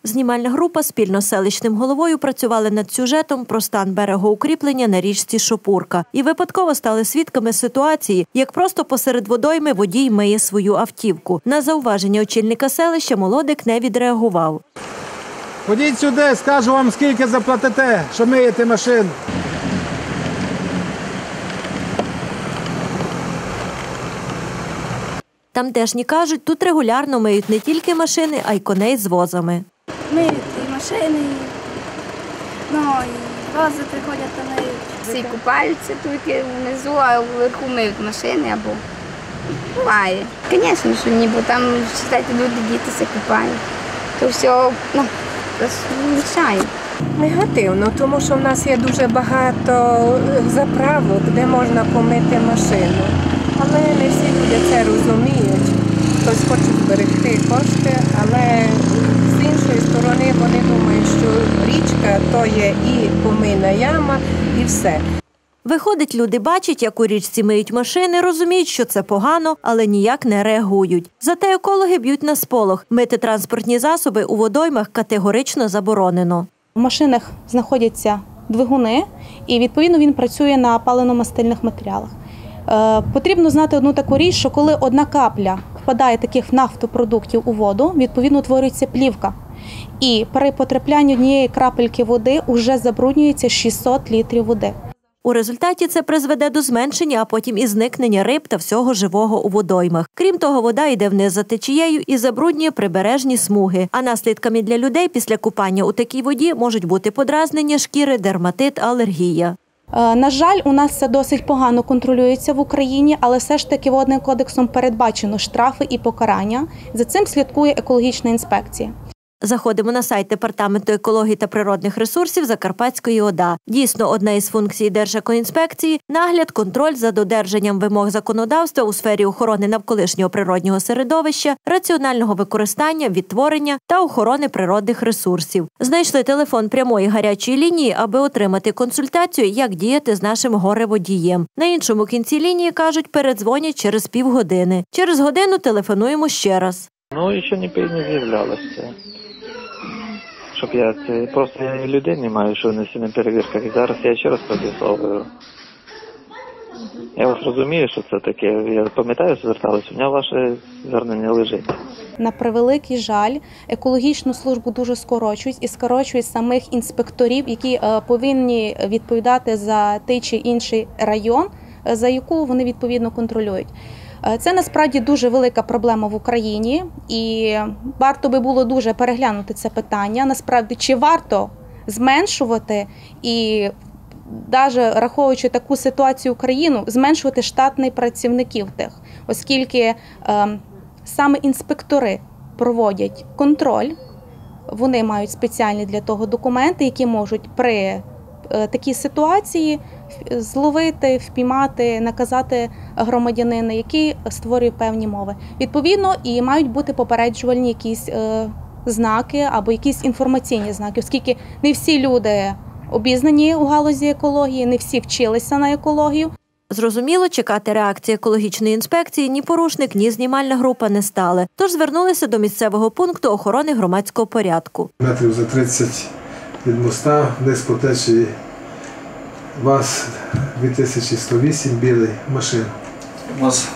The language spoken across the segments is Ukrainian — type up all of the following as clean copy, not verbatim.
Знімальна група спільно з селищним головою працювали над сюжетом про стан берегоукріплення на річці Шопурка. І випадково стали свідками ситуації, як просто посеред водойми водій миє свою автівку. На зауваження очільника селища молодик не відреагував. Ходіть сюди, скажу вам, скільки заплатите, що миєте машину. Тамтешні кажуть, тут регулярно миють не тільки машини, а й коней з возами. Миють і машини, і вози приходять та миють. Всі купаються тільки внизу, а вверху миють машини або буває. Звісно, що ні, бо там, читайте, люди, діти се купають. То все мішає. Негативно, тому що в нас є дуже багато заправок, де можна помити машину. Але не всі люди це розуміють. Хтось хоче зберегти кошти, але з іншої сторони вони думають, що річка – то є і помийна яма, і все. Виходить, люди бачать, як у річці миють машини, розуміють, що це погано, але ніяк не реагують. Зате екологи б'ють на сполох. Мити транспортні засоби у водоймах категорично заборонено. В машинах знаходяться двигуни, і, відповідно, він працює на паливно-мастильних матеріалах. Потрібно знати одну таку річ, що коли одна капля впадає таких нафтопродуктів у воду, відповідно, утворюється плівка. І при потраплянні однієї крапельки води вже забруднюється 600 літрів води. У результаті це призведе до зменшення, а потім і зникнення риб та всього живого у водоймах. Крім того, вода йде вниз за течією і забруднює прибережні смуги. А наслідками для людей після купання у такій воді можуть бути подразнення шкіри, дерматит, алергія. На жаль, у нас це досить погано контролюється в Україні, але все ж таки Водним кодексом передбачено штрафи і покарання. За цим слідкує екологічна інспекція. Заходимо на сайт Департаменту екології та природних ресурсів Закарпатської ОДА. Дійсно, одна із функцій Держекоінспекції – нагляд, контроль за додержанням вимог законодавства у сфері охорони навколишнього природнього середовища, раціонального використання, відтворення та охорони природних ресурсів. Знайшли телефон прямої гарячої лінії, аби отримати консультацію, як діяти з нашим горе-водієм. На іншому кінці лінії, кажуть, передзвонять через півгодини. Через годину телефонуємо ще раз. Ще не з'являлося. Щоб просто я людей не маю, що вони всі на перевірках. І зараз я ще раз продисовую. Я вас розумію, що це таке. Я пам'ятаю, зверталися, у мене ваше звернення лежить. На превеликий жаль, екологічну службу дуже скорочують і скорочують самих інспекторів, які повинні відповідати за той чи інший район, за яку вони відповідно контролюють. Це насправді дуже велика проблема в Україні і варто би було дуже переглянути це питання. Насправді, чи варто зменшувати і, навіть раховуючи таку ситуацію в Україну, зменшувати штатних працівників тих, оскільки саме інспектори проводять контроль, вони мають спеціальні для того документи, які можуть при такій ситуації зловити, впіймати, наказати громадянина, який створює певні мови. Відповідно, і мають бути попереджувальні якісь знаки або якісь інформаційні знаки, оскільки не всі люди обізнані у галузі екології, не всі вчилися на екологію. Зрозуміло, чекати реакції екологічної інспекції ні порушник, ні знімальна група не стали. Тож звернулися до місцевого пункту охорони громадського порядку. Метрів за 30 від моста, вниз по течії ВАЗ-2108, білий, машин. У вас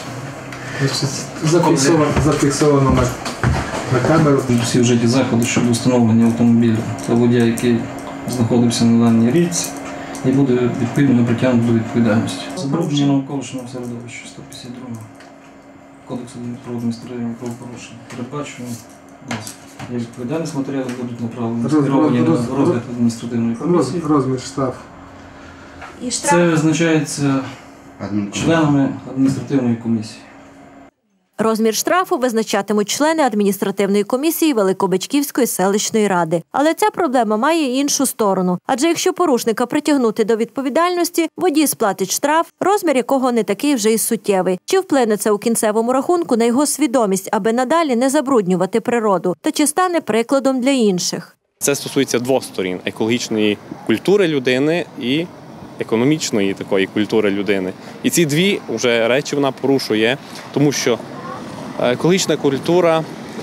зафіксовано на камеру. Всі вжиті заходи щодо встановлення автомобіля та водія, який знаходився на даній річці, і буде відповідно притягнути до відповідальності. Забруднення навколишнього середовища 152 Кодексу про адміністративні правопорушення передбачено. Є відповідальність, матеріали будуть направлені на розгляд адміністративної комісії. Розмір штрафу. Це визначається членами адміністративної комісії. Розмір штрафу визначатимуть члени адміністративної комісії Великобичківської селищної ради. Але ця проблема має іншу сторону. Адже якщо порушника притягнути до відповідальності, водій сплатить штраф, розмір якого не такий вже й суттєвий. Чи вплине це у кінцевому рахунку на його свідомість, аби надалі не забруднювати природу? Та чи стане прикладом для інших? Це стосується двох сторін – екологічної культури людини і економічної такої культури людини. І ці дві вже речі вона порушує, тому що екологічна культура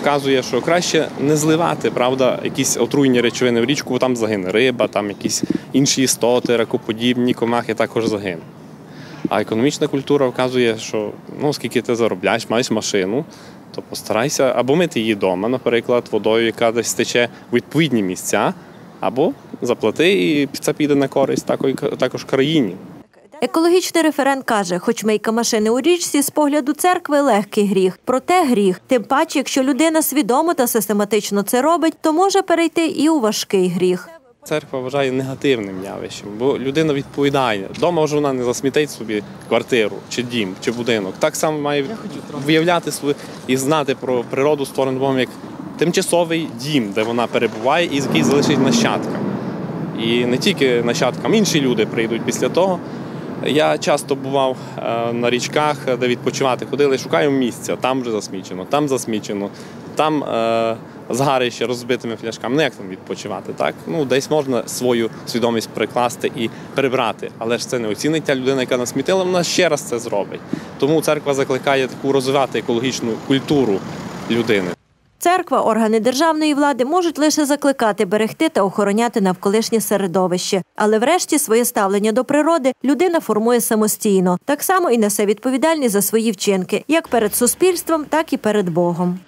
вказує, що краще не зливати, правда, якісь отруйні речовини в річку, бо там загине риба, там якісь інші істоти, ракоподібні, комахи також загинуть. А економічна культура вказує, що оскільки ти заробляєш, маєш машину, то постарайся або мити її вдома, наприклад, водою, яка десь тече у відповідні місця, або заплати, і це піде на користь також країні. Екологічний референт каже, хоч мийка машини у річці з погляду церкви – легкий гріх. Проте гріх. Тим паче, якщо людина свідомо та систематично це робить, то може перейти і у важкий гріх. Церква вважає негативним явищем, бо людина відповідає. Дома вже вона не засмітить собі квартиру, чи дім, чи будинок. Так само має виявляти і знати про природу, створену Богом, як тимчасовий дім, де вона перебуває і який залишить нащадкам. І не тільки нащадкам, інші люди прийдуть після того. Я часто бував на річках, де відпочивати ходили, шукаю місця, там вже засмічено, там згарище розбитими фляшками. Ну як там відпочивати, так? Десь можна свою свідомість прикласти і прибрати, але ж це не оцінить та людина, яка насмітила, вона ще раз це зробить. Тому церква закликає таку розвивати екологічну культуру людини. Церква, органи державної влади можуть лише закликати берегти та охороняти навколишнє середовище. Але врешті своє ставлення до природи людина формує самостійно. Так само і несе відповідальність за свої вчинки, як перед суспільством, так і перед Богом.